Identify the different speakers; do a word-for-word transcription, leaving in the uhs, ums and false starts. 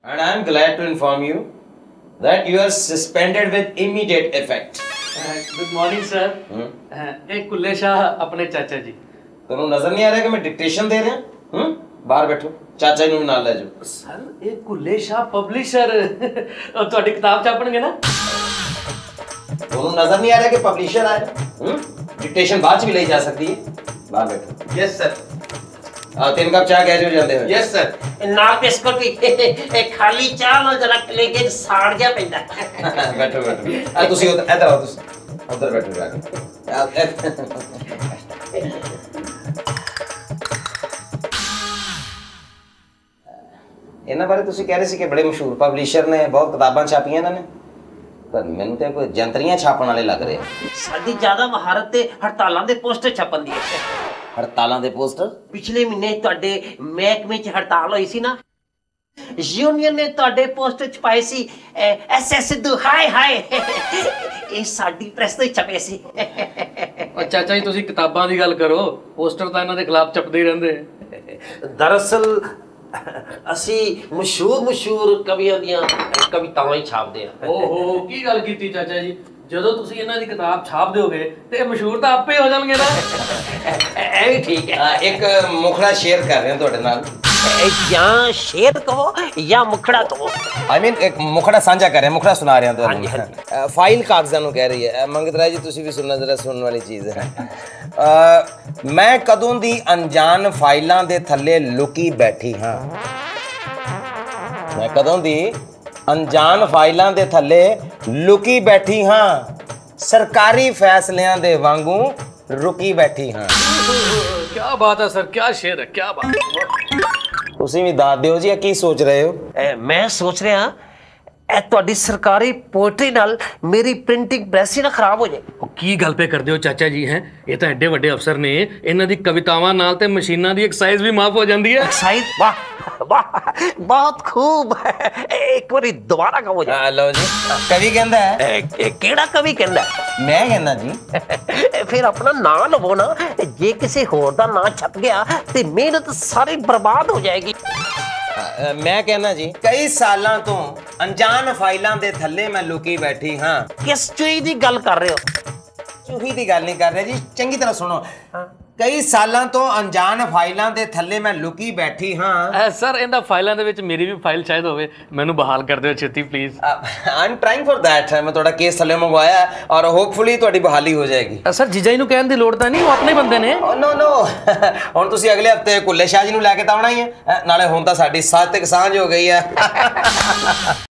Speaker 1: And I am glad to inform you that you are suspended with immediate effect.
Speaker 2: Good morning, sir. एक कुल्ले शाह अपने चाचा जी.
Speaker 1: तुम नजर नहीं आ रहा कि मैं डिक्टेशन दे रहा हूँ? बाहर बैठो. चाचा जी नाल ले जाओ.
Speaker 2: सर, एक कुल्ले शाह पब्लिशर. और तुम्हारी किताब छापणगे ना?
Speaker 1: तुम नजर नहीं आ रहा कि पब्लिशर आया? डिक्टेशन बाद भी ले जा सकती है. बाहर बैठो.
Speaker 3: Yes, sir.
Speaker 1: आ तीन कप चाय कैसे हो जाते हो?
Speaker 3: Yes, sir.
Speaker 4: ना बिस्कुट भी एक खाली चाह ना जरा लेके साड़ गया पैंदा.
Speaker 1: बैठो बैठो. आ तुसी उधर इधर आओ तुसी. उधर बैठो जाके. इन्हां बारे तुसी कह रहे सी कि बड़े मशहूर पब्लिशर ने बहुत किताबां छापियां इन्हां ने. पर मैनूं ते कोई जंतरियां छापण वाले लग रहे हैं.
Speaker 4: साडी ज्यादा महारत ते हड़तालां दे पोस्टर छपन दी है.
Speaker 1: हड़तालां दे पोस्टर?
Speaker 4: पिछले महीने तुहाडे महकमे च हड़ताल होई सी ना. यूनियन ने तुहाडे पोस्टर छपाए सी एस एस सिद्धू हाय हाय. ਇਹ ਸਾਡੀ ਪ੍ਰੈਸ ਤੇ ਛਪੇ ਸੀ.
Speaker 2: और चाचा जी तुसी किताबां दी गल करो. पोस्टर तां इन्हां दे खिलाफ छपदे ही रहिंदे.
Speaker 4: दरअसल ਅਸੀਂ ਮਸ਼ਹੂਰ ਮਸ਼ਹੂਰ ਕਵੀਆਂ ਦੀਆਂ ਕਵਿਤਾਵਾਂ ਹੀ ਛਾਪਦੇ ਆ.
Speaker 2: ਓਹੋ ਕੀ ਗੱਲ ਕੀਤੀ ਚਾਚਾ ਜੀ. ਜਦੋਂ ਤੁਸੀਂ ਇਹਨਾਂ ਦੀ ਕਿਤਾਬ ਛਾਪ ਦਿਓਗੇ ਤੇ ਮਸ਼ਹੂਰ ਤਾਂ ਆਪੇ ਹੋ ਜਾਣਗੇ ਨਾ.
Speaker 4: ਐ ਵੀ ਠੀਕ ਹੈ.
Speaker 1: ਇੱਕ ਮੁਖੜਾ ਸ਼ੇਅਰ ਕਰ ਰਹੇ ਹਾਂ ਤੁਹਾਡੇ ਨਾਲ.
Speaker 4: ਜਾਂ ਸ਼ੇਰ ਕਹੋ ਜਾਂ ਮੁਖੜਾ ਕਹੋ.
Speaker 1: ਆਈ ਮੀਨ ਇੱਕ ਮੁਖੜਾ ਸਾਂਝਾ ਕਰ ਰਹੇ ਹਾਂ. ਮੁਖੜਾ ਸੁਣਾ ਰਹੇ ਹਾਂ ਤੁਹਾਨੂੰ. ਫਾਈਲ ਕਾਗਜ਼ਾਂ ਨੂੰ ਕਹਿ ਰਹੀ ਹੈ. ਮੰਗਤ ਰਾਏ ਜੀ ਤੁਸੀਂ ਵੀ ਸੁਣਨਾ ਜ਼ਰਾ ਸੁਣਨ ਵਾਲੀ ਚੀਜ਼ ਹੈ. ਮੈਂ ਕਦੋਂ ਦੀ ਅਣਜਾਣ ਫਾਈਲਾਂ ਦੇ ਥੱਲੇ ਲੁਕੀ ਬੈਠੀ ਹਾਂ. ਮੈਂ ਕਦੋਂ ਦੀ ਅਣਜਾਣ ਫਾਈਲਾਂ ਦੇ ਥੱਲੇ ਲੁਕੀ ਬੈਠੀ ਹਾਂ. ਸਰਕਾਰੀ ਫੈਸਲਿਆਂ ਦੇ ਵਾਂਗੂ ਰੁਕੀ ਬੈਠੀ ਹਾਂ.
Speaker 2: क्या बात है सर. क्या शेर है. क्या बात.
Speaker 1: ਤੁਸੀਂ ਵੀ ਦੱਸ ਦਿਓ ਜੀ ਕੀ ਸੋਚ ਰਹੇ ਹੋ.
Speaker 4: ਮੈਂ ਸੋਚ ਰਿਹਾ ਇਹ ਤੁਹਾਡੀ ਸਰਕਾਰੀ ਪੋਇਟਰੀ ਨਾਲ ਮੇਰੀ ਪ੍ਰਿੰਟਿੰਗ ਪ੍ਰੈਸ ਹੀ ਨਾ ਖਰਾਬ ਹੋ ਜਾਏ.
Speaker 2: ਕੀ ਗੱਲ ਪੇ ਕਰਦੇ ਹੋ ਚਾਚਾ ਜੀ. ਹੈ ਇਹ ਤਾਂ ਐਡੇ ਵੱਡੇ ਅਫਸਰ ਨੇ. ਇਹਨਾਂ ਦੀ ਕਵਿਤਾਵਾਂ ਨਾਲ ਤੇ ਮਸ਼ੀਨਾਂ ਦੀ ਐਕਸਾਈਜ਼ ਵੀ ਮਾਫ ਹੋ ਜਾਂਦੀ ਹੈ.
Speaker 4: ਐਕਸਾਈਜ਼ ਵਾਹ ਵਾਹ ਬਹੁਤ ਖੂਬ. ਇੱਕ ਵਾਰੀ ਦੁਬਾਰਾ ਕਹੋ ਜੀ.
Speaker 1: ਲਓ ਜੀ. ਕਵੀ ਕਹਿੰਦਾ ਹੈ.
Speaker 4: ਕਿਹੜਾ ਕਵੀ ਕਹਿੰਦਾ?
Speaker 1: ਮੈਂ ਕਹਿੰਦਾ ਜੀ.
Speaker 4: ਫਿਰ ਆਪਣਾ ਨਾਂ ਲਵੋ ਨਾ. ਜੇ ਕਿਸੇ ਹੋਰ ਦਾ ਨਾਂ ਛਪ ਗਿਆ ਤੇ ਮਿਹਨਤ ਸਾਰੀ ਬਰਬਾਦ ਹੋ ਜਾਏਗੀ.
Speaker 1: ਮੈਂ ਕਹਿੰਦਾ ਜੀ ਕਈ ਸਾਲਾਂ ਤੋਂ ਅਣਜਾਣ ਫਾਈਲਾਂ ਦੇ ਥੱਲੇ ਮੈਂ ਲੁਕੀ ਬੈਠੀ ਹਾਂ.
Speaker 4: ਕਿਸ ਚੀਜ਼ ਦੀ ਗੱਲ ਕਰ ਰਹੇ ਹੋ?
Speaker 1: ਚੂਹੀ ਦੀ ਗੱਲ ਨਹੀਂ ਕਰ ਰਿਹਾ ਜੀ. ਚੰਗੀ ਤਰ੍ਹਾਂ ਸੁਣੋ. ਕਈ ਸਾਲਾਂ ਤੋਂ ਅਣਜਾਣ ਫਾਈਲਾਂ ਦੇ ਥੱਲੇ ਮੈਂ ਲੁਕੀ ਬੈਠੀ ਹਾਂ.
Speaker 2: ਸਰ ਇਹਨਾਂ ਫਾਈਲਾਂ ਦੇ ਵਿੱਚ ਮੇਰੀ ਵੀ ਫਾਈਲ ਸ਼ਾਇਦ ਹੋਵੇ. ਮੈਨੂੰ ਬਹਾਲ ਕਰ ਦਿਓ ਛੇਤੀ please.
Speaker 1: I am trying for that. ਮੈਂ ਤੁਹਾਡਾ ਕੇਸ ਥੱਲੇ ਮੰਗਵਾਇਆ ਔਰ ਹੋਪਫੁਲੀ ਤੁਹਾਡੀ ਬਹਾਲੀ ਹੋ ਜਾਏਗੀ.
Speaker 2: ਸਰ ਜੀਜਾ ਜੀ ਨੂੰ ਕਹਿਣ ਦੀ ਲੋੜ ਤਾਂ ਨਹੀਂ. ਉਹ ਆਪਣੇ ਬੰਦੇ ਨੇ.
Speaker 1: ਨੋ ਨੋ. ਹੁਣ ਤੁਸੀਂ ਅਗਲੇ ਹਫਤੇ ਕੁੱਲੇ ਸ਼ਾਹ ਜੀ ਨੂੰ ਲੈ ਕੇ ਤਾਂ ਆਉਣਾ ਹੀ ਹੈ. ਨਾਲੇ ਹੁਣ ਤਾਂ ਸਾਡੀ ਸਾਥ ਤੇ ਸਾਂਝ ਹੋ ਗਈ ਹੈ.